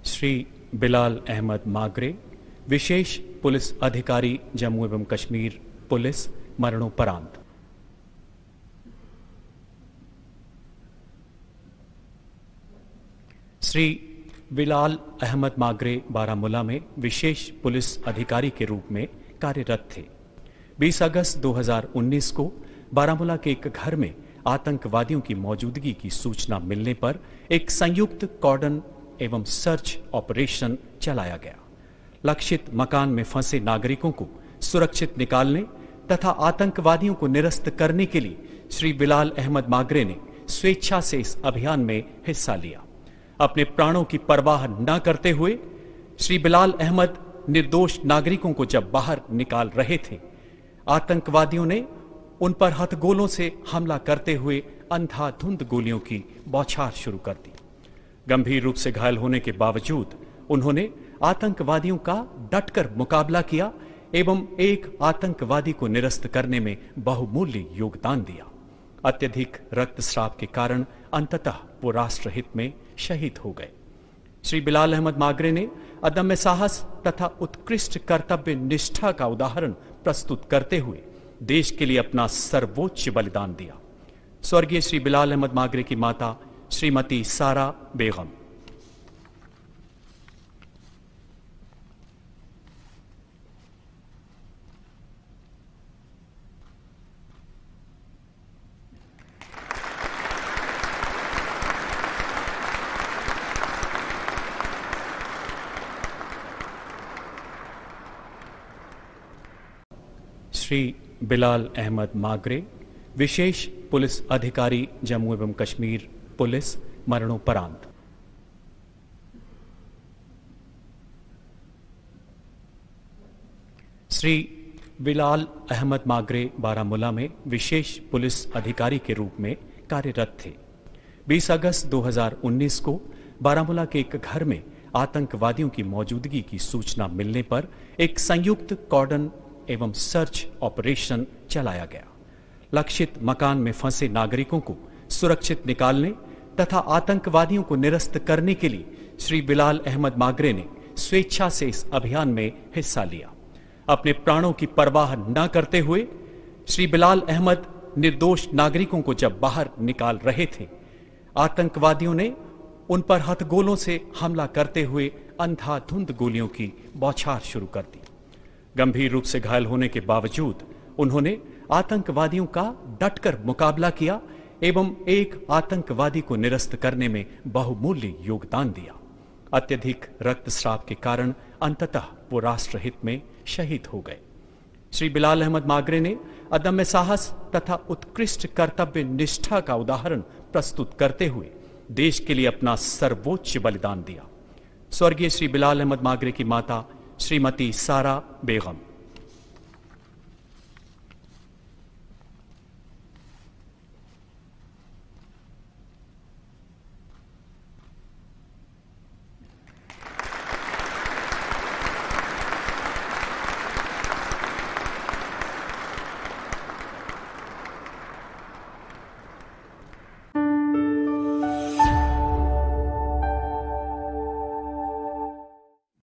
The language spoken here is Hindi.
श्री बिलाल अहमद मागरे, विशेष पुलिस अधिकारी जम्मू एवं कश्मीर पुलिस, मरणोपरांत। श्री बिलाल अहमद मागरे बारामूला में विशेष पुलिस अधिकारी के रूप में कार्यरत थे। 20 अगस्त 2019 को बारामूला के एक घर में आतंकवादियों की मौजूदगी की सूचना मिलने पर एक संयुक्त कॉर्डन एवं सर्च ऑपरेशन चलाया गया। लक्षित मकान में फंसे नागरिकों को सुरक्षित निकालने तथा आतंकवादियों को निरस्त करने के लिए श्री बिलाल अहमद मागरे ने स्वेच्छा से इस अभियान में हिस्सा लिया। अपने प्राणों की परवाह न करते हुए श्री बिलाल अहमद निर्दोष नागरिकों को जब बाहर निकाल रहे थे, आतंकवादियों ने उन पर हथगोलों से हमला करते हुए अंधाधुंध गोलियों की बौछार शुरू कर दी। गंभीर रूप से घायल होने के बावजूद उन्होंने आतंकवादियों का डटकर मुकाबला किया एवं एक आतंकवादी को निरस्त करने में बहुमूल्य योगदान दिया। अत्यधिक रक्तस्राव के कारण अंततः वो राष्ट्रहित में शहीद हो गए। श्री बिलाल अहमद मागरे ने अदम्य साहस तथा उत्कृष्ट कर्तव्य निष्ठा का उदाहरण प्रस्तुत करते हुए देश के लिए अपना सर्वोच्च बलिदान दिया। स्वर्गीय श्री बिलाल अहमद मागरे की माता श्रीमती सारा बेगम। श्री बिलाल अहमद मागरे, विशेष पुलिस अधिकारी जम्मू एवं कश्मीर पुलिस, मरणोपरांत। श्री बिलाल अहमद मागरे बारामूला में विशेष पुलिस अधिकारी के रूप में कार्यरत थे। 20 अगस्त 2019 को बारामूला के एक घर में आतंकवादियों की मौजूदगी की सूचना मिलने पर एक संयुक्त कॉर्डन एवं सर्च ऑपरेशन चलाया गया। लक्षित मकान में फंसे नागरिकों को सुरक्षित निकालने तथा आतंकवादियों को निरस्त करने के लिए श्री बिलाल अहमद मागरे ने स्वेच्छा से इस अभियान में हिस्सा लिया। अपने प्राणों की परवाह न करते हुए श्री बिलाल अहमद निर्दोष नागरिकों को जब बाहर निकाल रहे थे, आतंकवादियों ने उन पर हथगोलों से हमला करते हुए अंधाधुंध गोलियों की बौछार शुरू कर दी। गंभीर रूप से घायल होने के बावजूद उन्होंने आतंकवादियों का डटकर मुकाबला किया एवं एक आतंकवादी को निरस्त करने में बहुमूल्य योगदान दिया। अत्यधिक रक्तस्राव के कारण अंततः वो राष्ट्रहित में शहीद हो गए। श्री बिलाल अहमद मागरे ने अदम्य साहस तथा उत्कृष्ट कर्तव्य निष्ठा का उदाहरण प्रस्तुत करते हुए देश के लिए अपना सर्वोच्च बलिदान दिया। स्वर्गीय श्री बिलाल अहमद मागरे की माता श्रीमती सारा बेगम।